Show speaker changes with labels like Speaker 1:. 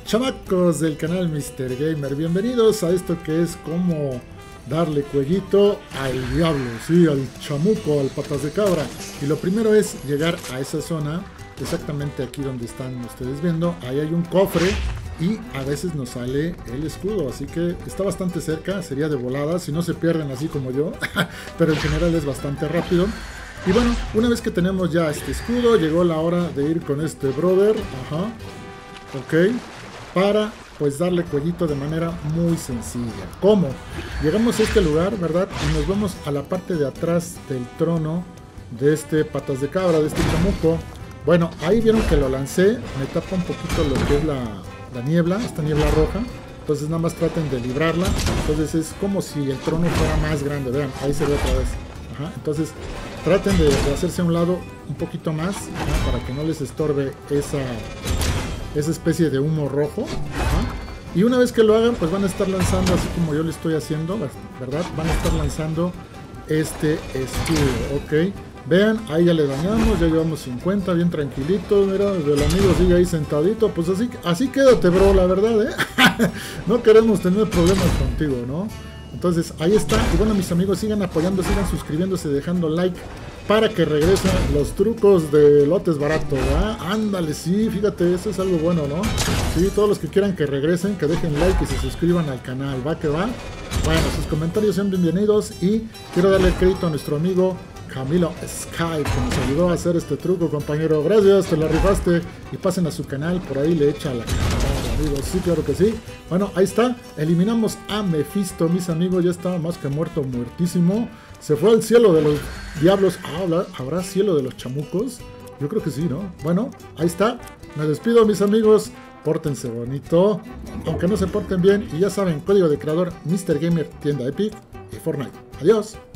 Speaker 1: Chamacos del canal Mr. Gamer, bienvenidos a esto que es como darle cuellito al diablo, sí, al chamuco, al patas de cabra. Y lo primero es llegar a esa zona, exactamente aquí donde están ustedes viendo. Ahí hay un cofre y a veces nos sale el escudo, así que está bastante cerca, sería de volada, si no se pierden así como yo, pero en general es bastante rápido. Y bueno, una vez que tenemos ya este escudo, llegó la hora de ir con este brother, ok, para pues darle cuellito de manera muy sencilla. ¿Cómo? Llegamos a este lugar, ¿verdad? Y nos vamos a la parte de atrás del trono de este patas de cabra, de este chamuco. Bueno, ahí vieron que lo lancé, me tapa un poquito lo que es la niebla, esta niebla roja. Entonces nada más traten de librarla. Entonces es como si el trono fuera más grande, vean, ahí se ve otra vez. Entonces traten de hacerse a un lado un poquito más, para que no les estorbe esa especie de humo rojo. Y una vez que lo hagan, pues van a estar lanzando, así como yo lo estoy haciendo, ¿verdad? Van a estar lanzando este escudo, ok. Vean, ahí ya le dañamos, ya llevamos 50, bien tranquilito. Mira, el amigo sigue ahí sentadito. Pues así quédate, bro, la verdad, no queremos tener problemas contigo, ¿no? Entonces, ahí está. Y bueno, mis amigos, sigan apoyando, sigan suscribiéndose, dejando like para que regresen los trucos de lotes baratos, ¿verdad? Ándale, sí, fíjate, eso es algo bueno, ¿no? Sí, todos los que quieran que regresen, que dejen like y se suscriban al canal, ¿va que va? Bueno, sus comentarios son bienvenidos y quiero darle crédito a nuestro amigo Camilo Sky, que nos ayudó a hacer este truco, compañero. Gracias, te la rifaste. Y pasen a su canal, por ahí le echa la cara, amigos. Sí, claro que sí. Bueno, ahí está. Eliminamos a Mephisto, mis amigos. Ya estaba más que muerto, muertísimo. Se fue al cielo de los diablos. ¿Habrá cielo de los chamucos? Yo creo que sí, ¿no? Bueno, ahí está. Me despido, mis amigos. Pórtense bonito, aunque no se porten bien. Y ya saben, código de creador Mr. Gamer, tienda Epic y Fortnite. Adiós.